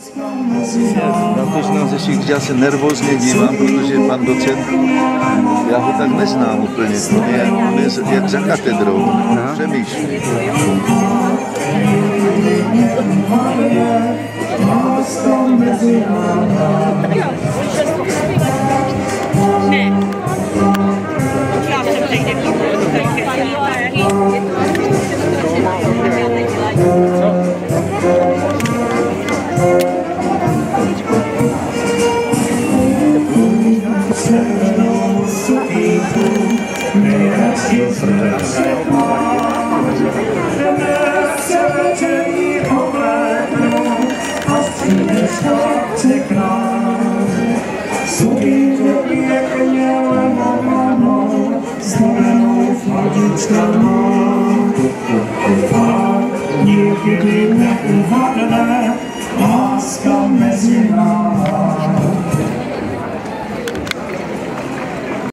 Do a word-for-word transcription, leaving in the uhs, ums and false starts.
Na to, že nás ještě, když já se nervózně dívám, protože pan docent, já ho tak neznám úplně, on je, on je jak za katedrou, on přemýšlí. Ne. Já jsem tady Nikdy neuvadne láska mezi námi.